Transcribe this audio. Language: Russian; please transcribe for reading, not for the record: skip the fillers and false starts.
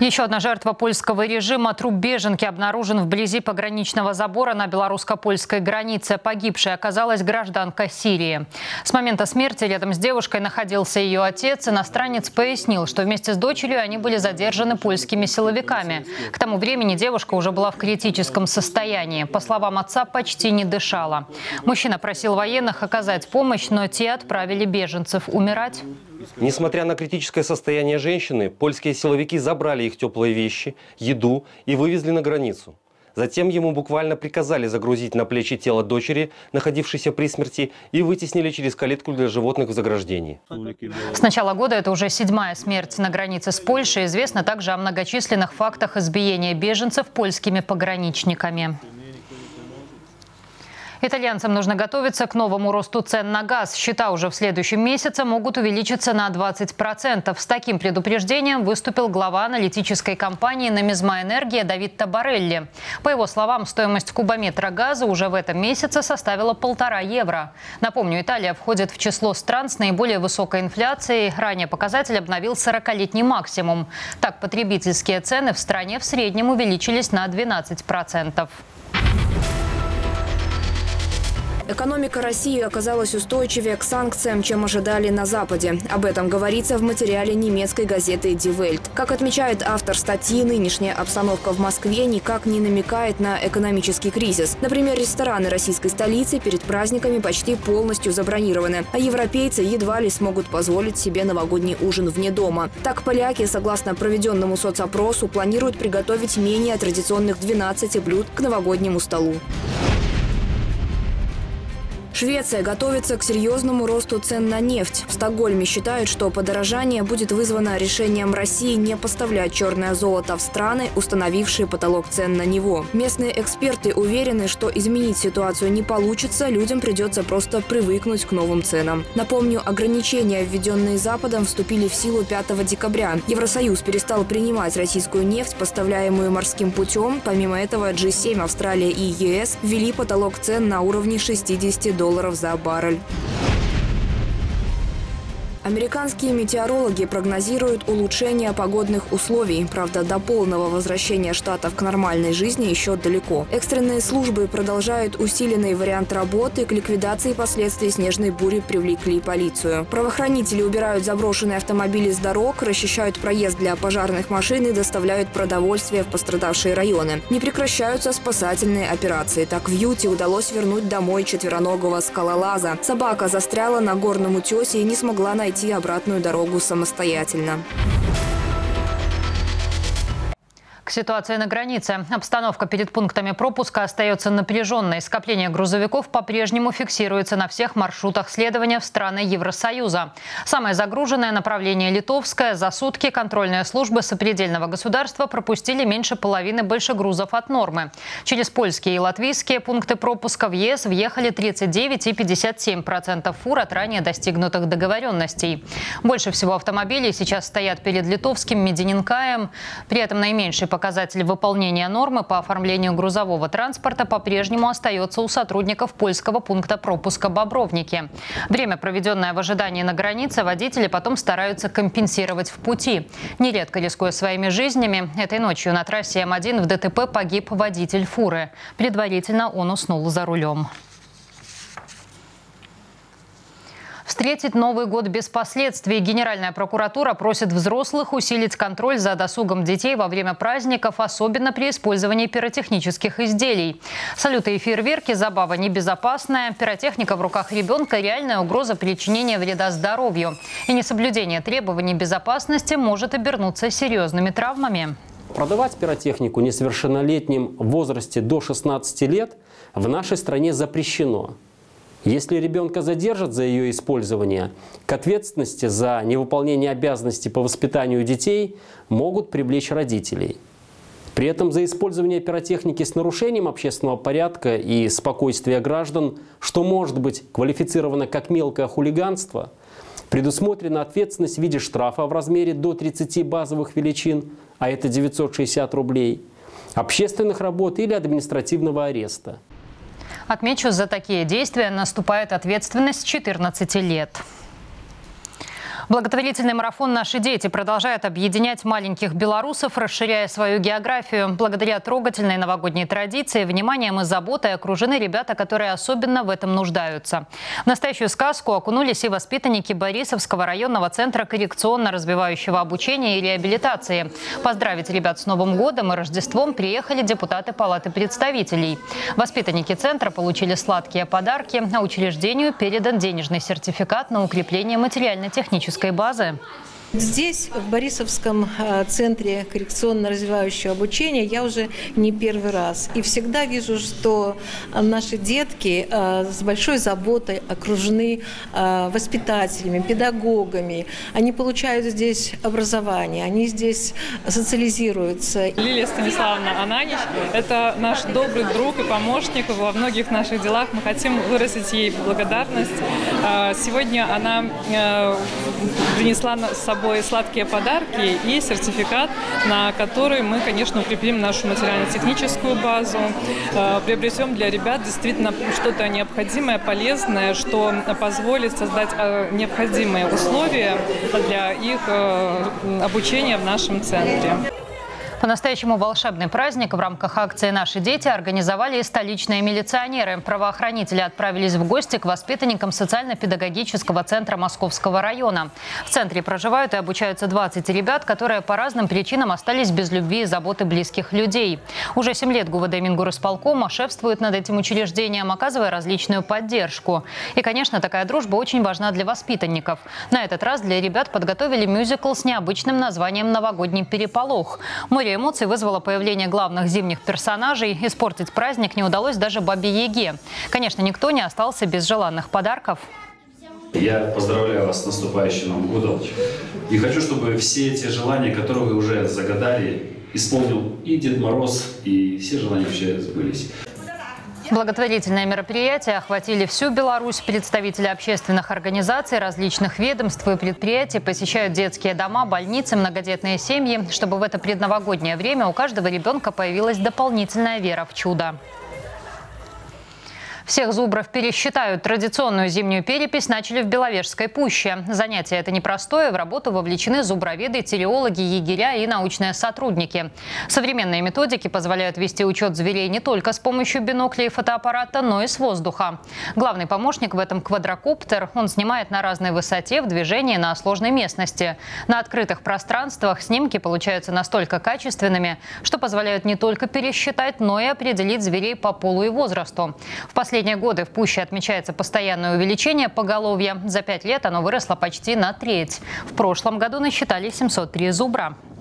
Еще одна жертва польского режима. Труп беженки обнаружен вблизи пограничного забора на белорусско-польской границе. Погибшей оказалась гражданка Сирии. С момента смерти рядом с девушкой находился ее отец. Иностранец пояснил, что вместе с дочерью они были задержаны польскими силовиками. К тому времени девушка уже была в критическом состоянии. По словам отца, почти не дышала. Мужчина просил военных оказать помощь, но те отправили беженцев умирать. Несмотря на критическое состояние женщины, польские силовики забрали их теплые вещи, еду и вывезли на границу. Затем ему буквально приказали загрузить на плечи тело дочери, находившейся при смерти, и вытеснили через калитку для животных в заграждении. С начала года это уже 7-я смерть на границе с Польшей. Известно также о многочисленных фактах избиения беженцев польскими пограничниками. Итальянцам нужно готовиться к новому росту цен на газ. Счета уже в следующем месяце могут увеличиться на 20%. С таким предупреждением выступил глава аналитической компании «Номизма Энергия» Давид Табарелли. По его словам, стоимость кубометра газа уже в этом месяце составила 1,5 евро. Напомню, Италия входит в число стран с наиболее высокой инфляцией. Ранее показатель обновил 40-летний максимум. Так, потребительские цены в стране в среднем увеличились на 12%. Экономика России оказалась устойчивее к санкциям, чем ожидали на Западе. Об этом говорится в материале немецкой газеты Die Welt. Как отмечает автор статьи, нынешняя обстановка в Москве никак не намекает на экономический кризис. Например, рестораны российской столицы перед праздниками почти полностью забронированы, а европейцы едва ли смогут позволить себе новогодний ужин вне дома. Так, поляки, согласно проведенному соцопросу, планируют приготовить менее традиционных 12 блюд к новогоднему столу. Швеция готовится к серьезному росту цен на нефть. В Стокгольме считают, что подорожание будет вызвано решением России не поставлять черное золото в страны, установившие потолок цен на него. Местные эксперты уверены, что изменить ситуацию не получится, людям придется просто привыкнуть к новым ценам. Напомню, ограничения, введенные Западом, вступили в силу 5 декабря. Евросоюз перестал принимать российскую нефть, поставляемую морским путем. Помимо этого, G7, Австралия и ЕС ввели потолок цен на уровне $60 за баррель. Американские метеорологи прогнозируют улучшение погодных условий. Правда, до полного возвращения штатов к нормальной жизни еще далеко. Экстренные службы продолжают усиленный вариант работы. К ликвидации последствий снежной бури привлекли полицию. Правоохранители убирают заброшенные автомобили с дорог, расчищают проезд для пожарных машин и доставляют продовольствие в пострадавшие районы. Не прекращаются спасательные операции. Так, в Юте удалось вернуть домой четвероногого скалолаза. Собака застряла на горном утесе и не смогла найти обратную дорогу самостоятельно. К ситуации на границе. Обстановка перед пунктами пропуска остается напряженной. Скопление грузовиков по-прежнему фиксируется на всех маршрутах следования в страны Евросоюза. Самое загруженное направление Литовское. За сутки контрольные службы сопредельного государства пропустили меньше половины большегрузов от нормы. Через польские и латвийские пункты пропуска в ЕС въехали 39 и 57% фур от ранее достигнутых договоренностей. Больше всего автомобилей сейчас стоят перед литовским Медининкаем. При этом наименьший показатель выполнения нормы по оформлению грузового транспорта по-прежнему остается у сотрудников польского пункта пропуска Бобровники. Время, проведенное в ожидании на границе, водители потом стараются компенсировать в пути. Нередко рискуя своими жизнями, этой ночью на трассе М1 в ДТП погиб водитель фуры. Предварительно он уснул за рулем. Встретить Новый год без последствий. Генеральная прокуратура просит взрослых усилить контроль за досугом детей во время праздников, особенно при использовании пиротехнических изделий. Салюты и фейерверки – забава небезопасная. Пиротехника в руках ребенка – реальная угроза причинения вреда здоровью. И несоблюдение требований безопасности может обернуться серьезными травмами. Продавать пиротехнику несовершеннолетним в возрасте до 16 лет в нашей стране запрещено. Если ребенка задержат за ее использование, к ответственности за невыполнение обязанностей по воспитанию детей могут привлечь родителей. При этом за использование пиротехники с нарушением общественного порядка и спокойствия граждан, что может быть квалифицировано как мелкое хулиганство, предусмотрена ответственность в виде штрафа в размере до 30 базовых величин, а это 960 рублей, общественных работ или административного ареста. Отмечу, за такие действия наступает ответственность с 14 лет. Благотворительный марафон «Наши дети» продолжает объединять маленьких белорусов, расширяя свою географию. Благодаря трогательной новогодней традиции, вниманием и заботой окружены ребята, которые особенно в этом нуждаются. В настоящую сказку окунулись и воспитанники Борисовского районного центра коррекционно-развивающего обучения и реабилитации. Поздравить ребят с Новым годом и Рождеством приехали депутаты Палаты представителей. Воспитанники центра получили сладкие подарки, а учреждению передан денежный сертификат на укрепление материально-технической базы. Здесь, в Борисовском центре коррекционно-развивающего обучения, я уже не первый раз. И всегда вижу, что наши детки с большой заботой окружены воспитателями, педагогами. Они получают здесь образование, они здесь социализируются. Лилия Станиславовна Ананич – это наш добрый друг и помощник во многих наших делах. Мы хотим выразить ей благодарность. Сегодня она принесла с собой сладкие подарки и сертификат, на который мы, конечно, укрепим нашу материально-техническую базу, приобретем для ребят действительно что-то необходимое, полезное, что позволит создать необходимые условия для их обучения в нашем центре. По-настоящему волшебный праздник в рамках акции «Наши дети» организовали и столичные милиционеры. Правоохранители отправились в гости к воспитанникам социально-педагогического центра Московского района. В центре проживают и обучаются 20 ребят, которые по разным причинам остались без любви и заботы близких людей. Уже 7 лет ГУВД Мингорисполкома шефствует над этим учреждением, оказывая различную поддержку. И, конечно, такая дружба очень важна для воспитанников. На этот раз для ребят подготовили мюзикл с необычным названием «Новогодний переполох». Море эмоций вызвало появление главных зимних персонажей. Испортить праздник не удалось даже Бабе-Яге. Конечно, никто не остался без желанных подарков. Я поздравляю вас с наступающим Новым годом. И хочу, чтобы все эти желания, которые вы уже загадали, исполнил и Дед Мороз, и все желания вообще сбылись. Благотворительные мероприятия охватили всю Беларусь. Представители общественных организаций, различных ведомств и предприятий посещают детские дома, больницы, многодетные семьи, чтобы в это предновогоднее время у каждого ребенка появилась дополнительная вера в чудо. Всех зубров пересчитают. Традиционную зимнюю перепись начали в Беловежской пуще. Занятие это непростое. В работу вовлечены зуброведы, телеологи, егеря и научные сотрудники. Современные методики позволяют вести учет зверей не только с помощью бинокля и фотоаппарата, но и с воздуха. Главный помощник в этом квадрокоптер. Он снимает на разной высоте, в движении, на сложной местности. На открытых пространствах снимки получаются настолько качественными, что позволяют не только пересчитать, но и определить зверей по полу и возрасту. В последние годы в пуще отмечается постоянное увеличение поголовья. За 5 лет оно выросло почти на треть. В прошлом году насчитали 703 зубра.